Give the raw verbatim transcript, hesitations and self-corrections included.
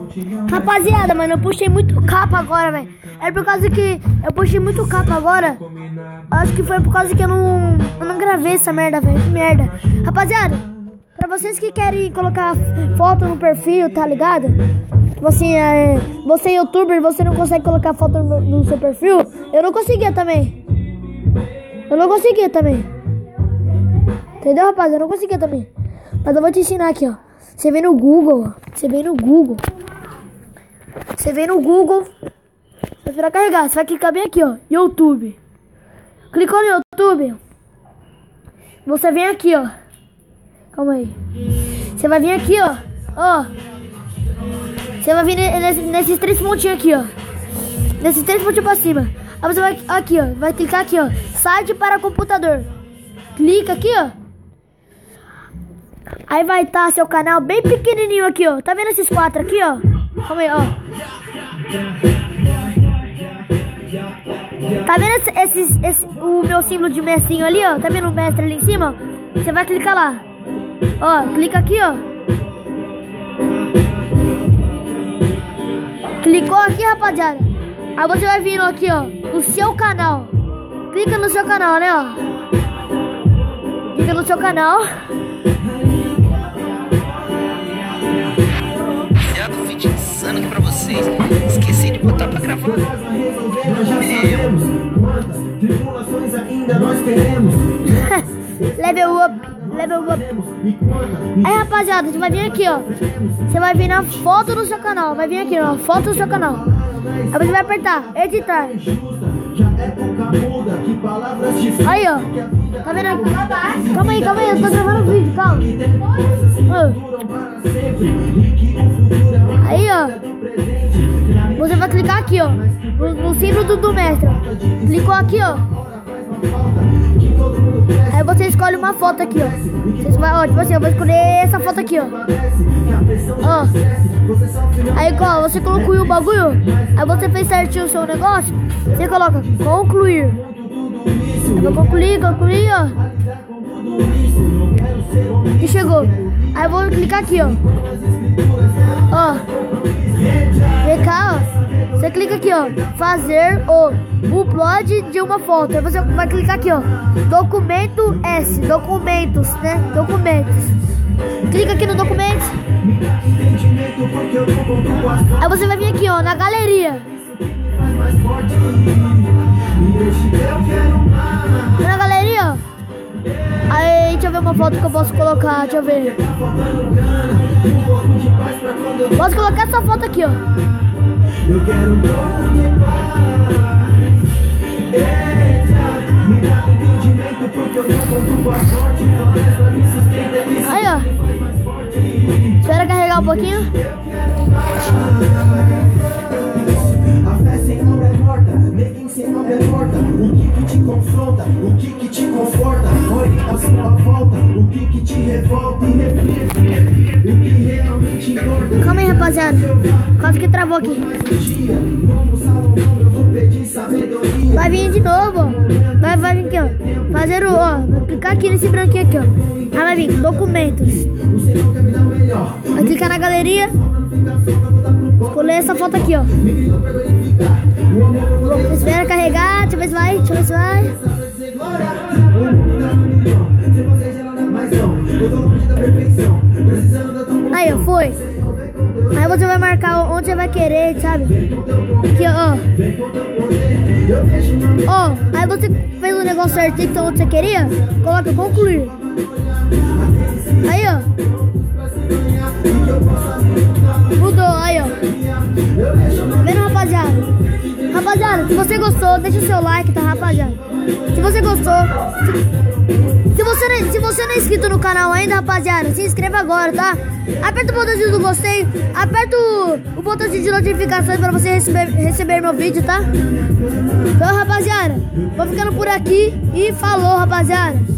Rapaziada, mano, eu puxei muito capa agora, velho. É por causa que eu puxei muito capa agora. Acho que foi por causa que eu não, eu não gravei essa merda, velho. Que merda. Rapaziada, pra vocês que querem colocar foto no perfil, tá ligado? Você é, você é youtuber, você não consegue colocar foto no, no seu perfil. Eu não conseguia também. Eu não conseguia também. Entendeu, rapaziada? Eu não conseguia também. Mas eu vou te ensinar aqui, ó. Você vem no Google, ó. Você vem no Google. Você vem no Google. Vai esperar carregar. Você vai clicar bem aqui, ó. YouTube. Clicou no YouTube. Você vem aqui, ó. Calma aí. Você vai vir aqui, ó. Ó. Você vai vir nesse, nesses três pontinhos aqui, ó. Nesses três pontinhos pra cima. Aí você vai aqui, ó. Vai clicar aqui, ó. Site para computador. Clica aqui, ó. Aí vai estar seu canal bem pequenininho aqui, ó. Tá vendo esses quatro aqui, ó? Calma aí, ó. Tá vendo esse, esses, esse, o meu símbolo de mestrinho ali, ó? Tá vendo o mestre ali em cima? Você vai clicar lá. Ó, clica aqui, ó. Clicou aqui, rapaziada. Aí você vai vir aqui, ó. O seu canal. Clica no seu canal, né, ó. Clica no seu canal. Vídeo insano aqui pra vocês. Esqueci de botar pra gravar. Level up, level up. Aí, rapaziada, você vai vir aqui, ó. Você vai vir na foto do seu canal. Vai vir aqui, ó, foto do seu canal. Aí você vai apertar, editar. Aí, ó. Tá vendo aqui? Calma aí, calma aí, eu tô gravando o vídeo, calma. Aí, ó. Você vai clicar aqui, ó. No, no símbolo do, do mestre. Clicou aqui, ó. Aí você escolhe uma foto aqui, ó. Você vai, ó, tipo assim, eu vou escolher essa foto aqui, ó. Ó. Aí, ó, você concluiu o bagulho. Aí você fez certinho o seu negócio. Você coloca concluir. Eu vou concluir, concluir, ó. E chegou. Aí eu vou clicar aqui, ó. Ó. Vem cá, ó. Você clica aqui, ó. Fazer o upload de uma foto. Aí você vai clicar aqui, ó. Documento S. Documentos, né? Documentos. Clica aqui no documentos. Aí você vai vir aqui, ó. Na galeria. Na galeria, ó. Aí, deixa eu ver uma foto que eu posso colocar, deixa eu ver. Posso colocar essa foto aqui, ó. Aí, ó. Espera carregar um pouquinho. A fé sem obra é morta, neguinho sem obra é morta. O que que te confronta, o que que te conforta? Olhe a sua volta, o que que te revolta e reflita. O que realmente importa. Calma aí, rapaziada. Quase que travou aqui. Vai vir de novo, ó. Vai, vai vir aqui, ó. Fazer o, ó. Vou clicar aqui nesse branquinho aqui, ó. Aí vai vir, documentos. Vai clicar na galeria. Escolher essa foto aqui, ó. Espera carregar, deixa eu ver se vai, deixa eu ver se vai. Aí, ó, foi. Aí você vai marcar onde você vai querer, sabe? Aqui, ó. Ó, aí você fez o negócio certinho, então onde você queria, coloca concluir. Aí, ó. Mudou, aí, ó. Tá vendo, rapaziada? Rapaziada, se você gostou, deixa o seu like, tá, rapaziada? Se você gostou, se, se, você, não, se você não é inscrito no canal ainda, rapaziada, se inscreva agora, tá? Aperta o botãozinho do gostei, aperta o, o botãozinho de notificações pra você receber, receber meu vídeo, tá? Então, rapaziada, vou ficando por aqui e falou, rapaziada.